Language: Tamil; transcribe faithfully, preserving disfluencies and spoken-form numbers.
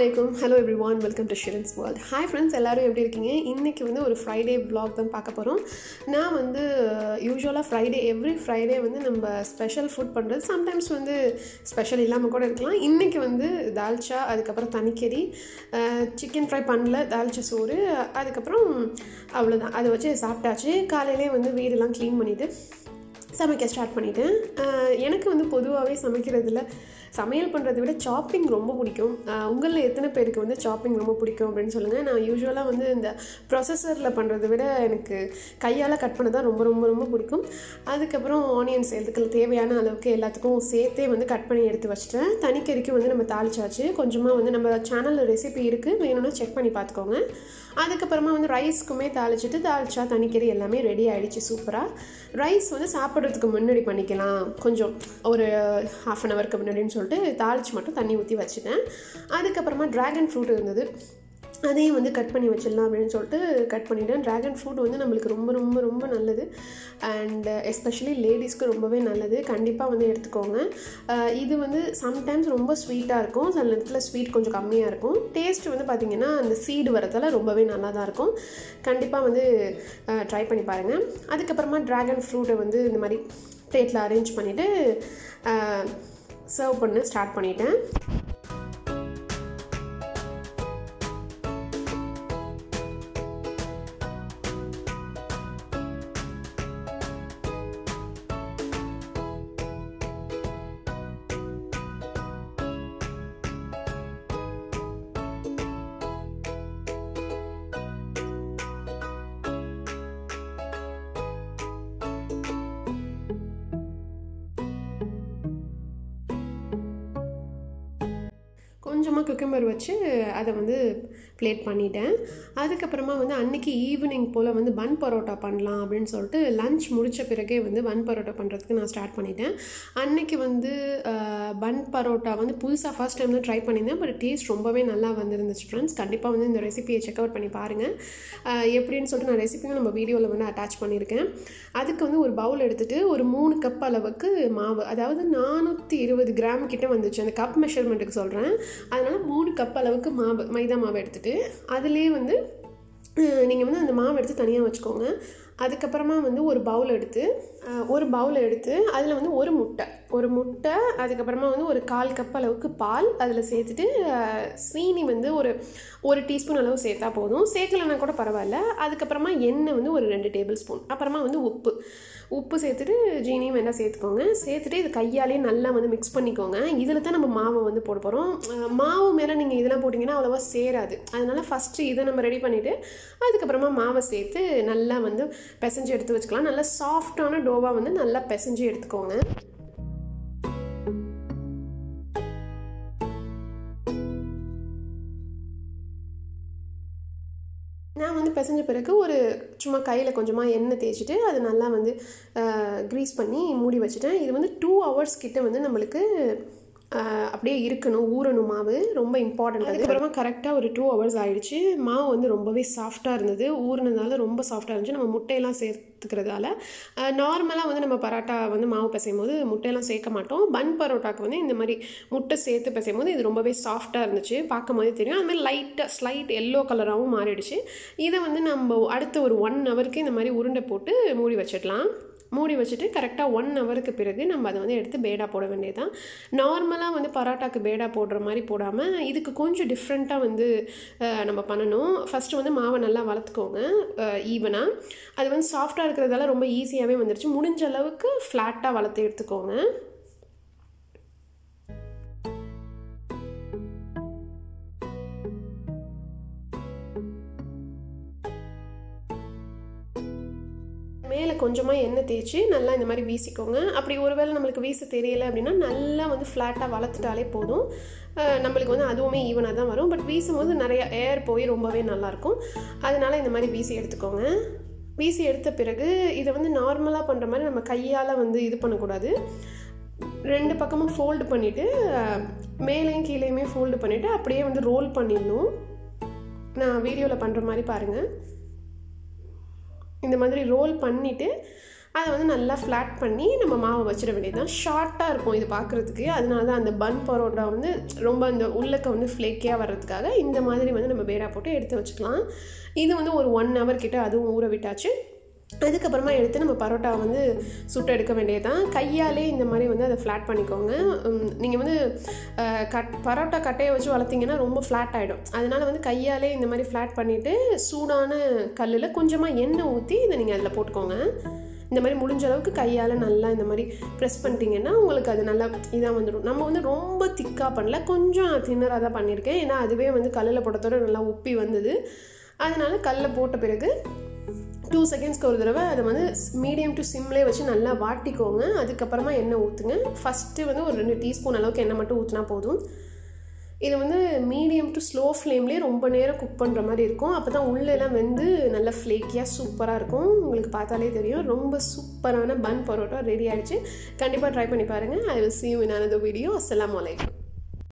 Assalamualaikum. Hello everyone. Welcome to Shirin's World. Hi friends, எல்லாரும் எப்படி இருக்கீங்க? இன்னைக்கு வந்து ஒரு ஃப்ரைடே vlog தான் பார்க்க போறோம். நான் வந்து யூசுவலா ஃப்ரைடே எவ்ரி ஃப்ரைடே வந்து நம்ம ஸ்பெஷல் ஃபுட் பண்றது. சம்டைம்ஸ் வந்து ஸ்பெஷல் இல்லாம கூட இருக்கலாம். இன்னைக்கு வந்து தால்ச்சா, அதுக்கு அப்புறம் தனிக்கறி, சிக்கன் ஃப்ரை பண்ணல, தால்ச்சா சோறு, அதுக்கு அப்புறம் அவ்வளவுதான். அதை வச்சு சாப்பிட்டாச்சு. காலையிலே வந்து வீடெல்லாம் க்ளீன் பண்ணிட்டு சமைக்க ஸ்டார்ட் பண்ணிட்டேன். எனக்கு வந்து பொதுவாகவே சமைக்கிறதுல சமையல் பண்ணுறதை விட சாப்பிங் ரொம்ப பிடிக்கும். உங்களில் எத்தனை பேருக்கு வந்து சாப்பிங் ரொம்ப பிடிக்கும் அப்படின்னு சொல்லுங்கள். நான் யூஸ்வலாக வந்து இந்த ப்ரொசஸரில் பண்ணுறதை விட எனக்கு கையால் கட் பண்ண தான் ரொம்ப ரொம்ப ரொம்ப பிடிக்கும். அதுக்கப்புறம் ஆனியன்ஸ் இதுக்கு தேவையான அளவுக்கு எல்லாத்துக்கும் சேர்த்தே வந்து கட் பண்ணி எடுத்து வச்சிட்டேன். தனிக்கறிக்கு வந்து நம்ம தாளிச்சாச்சு. கொஞ்சமாக வந்து நம்ம சேனலில் ரெசிபி இருக்குது, வேணும்னா செக் பண்ணி பார்த்துக்கோங்க. அதுக்கப்புறமா வந்து ரைஸ்க்குமே தாளிச்சிட்டு தாளிச்சா தனிக்கறி எல்லாமே ரெடி ஆகிடுச்சு சூப்பராக. ரைஸ் வந்து சாப்பிட்றதுக்கு முன்னாடி பண்ணிக்கலாம், கொஞ்சம் ஒரு ஹாஃப் அன் ஹவருக்கு முன்னாடின்னு சொல்லிட்டு தாளித்து மட்டும் தண்ணி ஊற்றி வச்சுட்டேன். அதுக்கப்புறமா ட்ராகன் ஃப்ரூட் இருந்தது, அதையும் வந்து கட் பண்ணி வச்சிடலாம் அப்படின்னு சொல்லிட்டு கட் பண்ணிவிட்டேன். ட்ராகன் ஃப்ரூட் வந்து நம்மளுக்கு ரொம்ப ரொம்ப ரொம்ப நல்லது, அண்ட் எஸ்பெஷலி லேடிஸ்க்கு ரொம்பவே நல்லது. கண்டிப்பாக வந்து எடுத்துக்கோங்க. இது வந்து சம்டைம்ஸ் ரொம்ப ஸ்வீட்டாக இருக்கும், சில நேரத்தில் ஸ்வீட் கொஞ்சம் கம்மியாக இருக்கும். டேஸ்ட் வந்து பார்த்திங்கன்னா அந்த சீடு வரதால் ரொம்பவே நல்லா தான் இருக்கும். கண்டிப்பாக வந்து ட்ரை பண்ணி பாருங்கள். அதுக்கப்புறமா ட்ராகன் ஃப்ரூட்டை வந்து இந்த மாதிரி பிளேட்டில் அரேஞ்ச் பண்ணிவிட்டு சர்வ் பண்ண ஸ்டார்ட் பண்ணிட்டேன். கொஞ்சமாக குக்கம்பர் வச்சு அதை வந்து பிளேட் பண்ணிட்டேன். அதுக்கப்புறமா வந்து அன்றைக்கி ஈவினிங் போல் வந்து பன் பரோட்டா பண்ணலாம் அப்படின்னு சொல்லிட்டு லன்ச் முடித்த பிறகே வந்து பன் பரோட்டா பண்ணுறதுக்கு நான் ஸ்டார்ட் பண்ணிட்டேன். அன்றைக்கி வந்து பன் பரோட்டா வந்து புதுசாக ஃபர்ஸ்ட் டைம் தான் ட்ரை பண்ணியிருந்தேன். பட் டேஸ்ட் ரொம்பவே நல்லா வந்துருந்துச்சு ஃப்ரெண்ட்ஸ். கண்டிப்பாக வந்து இந்த ரெசிபியை செக் அவுட் பண்ணி பாருங்கள். எப்படின்னு சொல்லிட்டு நான் ரெசிபியும் நம்ம வீடியோவில் வந்து அட்டாச் பண்ணியிருக்கேன். அதுக்கு வந்து ஒரு பவுல் எடுத்துகிட்டு ஒரு மூணு கப் அளவுக்கு மாவு, அதாவது நானூற்றி இருபது கிராம் கிட்ட வந்துச்சு, அந்த கப் மெஷர்மெண்ட்டுக்கு சொல்கிறேன். அதனால் மூணு கப் அளவுக்கு மாவு மைதா மாவு எடுத்துகிட்டு அதிலே வந்து நீங்கள் வந்து அந்த மாவு எடுத்து தனியாக வச்சுக்கோங்க. அதுக்கப்புறமா வந்து ஒரு பவுல் எடுத்து ஒரு பவுல் எடுத்து அதில் வந்து ஒரு முட்டை ஒரு முட்டை அதுக்கப்புறமா வந்து ஒரு கால் கப் அளவுக்கு பால் அதில் சேர்த்துட்டு சீனி வந்து ஒரு ஒரு டீஸ்பூன் அளவு சேர்த்தா போதும், சேர்க்கலைன்னா கூட பரவாயில்ல. அதுக்கப்புறமா எண்ணெய் வந்து ஒரு ரெண்டு டேபிள் ஸ்பூன், அப்புறமா வந்து உப்பு உப்பு சேர்த்துட்டு ஜீனியும் வேணால் சேர்த்துக்கோங்க. சேர்த்துட்டு இது கையாலே நல்லா வந்து மிக்ஸ் பண்ணிக்கோங்க. இதில் தான் நம்ம மாவை வந்து போட போகிறோம். மாவு மேலே நீங்கள் இதெல்லாம் போட்டிங்கன்னா அவ்வளோவா சேராது. அதனால் ஃபஸ்ட்டு இதை நம்ம ரெடி பண்ணிவிட்டு அதுக்கப்புறமா மாவை சேர்த்து நல்லா வந்து பிசைஞ்சு எடுத்து வச்சுக்கலாம். நல்லா சாஃப்டான டோவாக வந்து நல்லா பிசைஞ்சு எடுத்துக்கோங்க. நான் வந்து பிசைஞ்ச பிறகு ஒரு சும்மா கையில் கொஞ்சமாக எண்ணெய் தேய்ச்சிட்டு அது நல்லா வந்து க்ரீஸ் பண்ணி மூடி வச்சுட்டேன். இது வந்து டூ ஹவர்ஸ் கிட்ட வந்து நம்மளுக்கு அப்படியே இருக்கணும், ஊறணும். மாவு ரொம்ப இம்பார்ட்டண்ட். அதுக்கப்புறமா கரெக்டாக ஒரு டூ ஹவர்ஸ் ஆகிடுச்சு. மாவு வந்து ரொம்பவே சாஃப்டாக இருந்தது, ஊறினதால ரொம்ப சாஃப்டாக இருந்துச்சு. நம்ம முட்டையெல்லாம் சேர்த்துக்கிறதால நார்மலாக வந்து நம்ம பரோட்டா வந்து மாவு பிசையும் போது முட்டையெல்லாம் சேர்க்க மாட்டோம். பன் பரோட்டாவுக்கு வந்து இந்த மாதிரி முட்டை சேர்த்து பிசையும் போது இது ரொம்பவே சாஃப்டாக இருந்துச்சு, பார்க்கும் போதே தெரியும். அது மாதிரி லைட்டாக ஸ்லைட் எல்லோ கலராகவும் மாறிடுச்சு. இதை வந்து நம்ம அடுத்த ஒரு ஒன் ஹவருக்கு இந்த மாதிரி உருண்டை போட்டு மூடி வச்சிடலாம். மூடி வச்சுட்டு கரெக்டாக ஒன் ஹவருக்கு பிறகு நம்ம அதை வந்து எடுத்து பேடா போட வேண்டியது தான். நார்மலாக வந்து பரோட்டாக்கு பேடா போடுற மாதிரி போடாமல் இதுக்கு கொஞ்சம் டிஃப்ரெண்ட்டாக வந்து நம்ம பண்ணணும். ஃபஸ்ட்டு வந்து மாவை நல்லா வளர்த்துக்கோங்க ஈவனாக. அது வந்து சாஃப்டாக இருக்கிறதால ரொம்ப ஈஸியாகவே வந்துடுச்சு. முடிஞ்ச அளவுக்கு ஃப்ளாட்டாக வளர்த்து எடுத்துக்கோங்க. மேலே கொஞ்சமாக எண்ணெய் தேய்ச்சி நல்லா இந்த மாதிரி வீசிக்கோங்க. அப்படி ஒருவேளை நம்மளுக்கு வீச தெரியலை அப்படின்னா நல்லா வந்து ஃப்ளாட்டாக வளர்த்துட்டாலே போதும். நம்மளுக்கு வந்து அதுவுமே ஈவனாக தான் வரும். பட் வீசும் போது நிறைய ஏர் போய் ரொம்பவே நல்லாயிருக்கும். அதனால் இந்த மாதிரி வீசி எடுத்துக்கோங்க. வீசி எடுத்த பிறகு இதை வந்து நார்மலாக பண்ணுற மாதிரி நம்ம கையால் வந்து இது பண்ணக்கூடாது. ரெண்டு பக்கமும் ஃபோல்டு பண்ணிவிட்டு மேலேயும் கீழேயுமே ஃபோல்டு பண்ணிவிட்டு அப்படியே வந்து ரோல் பண்ணிடணும். நான் வீடியோவில் பண்ணுற மாதிரி பாருங்கள். இந்த மாதிரி ரோல் பண்ணிவிட்டு அதை வந்து நல்லா ஃப்ளாட் பண்ணி நம்ம மாவை வச்சிட வேண்டியது தான். ஷார்ட்டாக இருக்கும் இது பார்க்குறதுக்கு. அதனால தான் அந்த பன் பரோட்டா வந்து ரொம்ப அந்த உள்ளக்க வந்து ஃப்ளேக்கியாக வர்றதுக்காக இந்த மாதிரி வந்து நம்ம பேடா போட்டு எடுத்து வச்சுக்கலாம். இது வந்து ஒரு ஒன் ஹவர் கிட்ட அதுவும் ஊற விட்டாச்சு. அதுக்கப்புறமா எடுத்து நம்ம பரோட்டா வந்து சுட்டு எடுக்க வேண்டியது தான். கையாலே இந்த மாதிரி வந்து அதை ஃப்ளாட் பண்ணிக்கோங்க. நீங்கள் வந்து கட் பரோட்டா கட்டையை வச்சு வளர்த்திங்கன்னா ரொம்ப ஃப்ளாட் ஆகிடும். அதனால் வந்து கையாலே இந்த மாதிரி ஃப்ளாட் பண்ணிவிட்டு சூடான கல்லில் கொஞ்சமாக எண்ணெய் ஊற்றி இதை நீங்கள் அதில் போட்டுக்கோங்க. இந்த மாதிரி முடிஞ்ச அளவுக்கு கையால் நல்லா இந்த மாதிரி ப்ரெஸ் பண்ணிட்டீங்கன்னா உங்களுக்கு அது நல்லா இதாக வந்துடும். நம்ம வந்து ரொம்ப திக்காக பண்ணல, கொஞ்சம் தின்னராக தான் பண்ணியிருக்கேன். ஏன்னா அதுவே வந்து கல்லில் போட்டதோட நல்லா உப்பி வந்தது. அதனால் கல்லில் போட்ட பிறகு டூ செகண்ட்ஸ்க்கு ஒரு தடவை அதை வந்து மீடியம் டு சிம்லேயே வச்சு நல்லா வாட்டிக்கோங்க. அதுக்கப்புறமா எண்ணெய் ஊற்றுங்க. ஃபஸ்ட்டு வந்து ஒரு ரெண்டு டீஸ்பூன் அளவுக்கு எண்ணெய் மட்டும் ஊற்றினா போதும். இது வந்து மீடியம் டு ஸ்லோ ஃப்ளேம்லேயே ரொம்ப நேரம் குக் பண்ணுற மாதிரி இருக்கும். அப்போ தான் உள்ளெல்லாம் வந்து நல்லா ஃப்ளேக்கியாக சூப்பராக இருக்கும். உங்களுக்கு பார்த்தாலே தெரியும். ரொம்ப சூப்பரான பன் பரோட்டா ரெடி ஆகிடுச்சு. கண்டிப்பாக ட்ரை பண்ணி பாருங்கள். I will see you in another video. அஸ்ஸலாமு அலைக்கும்.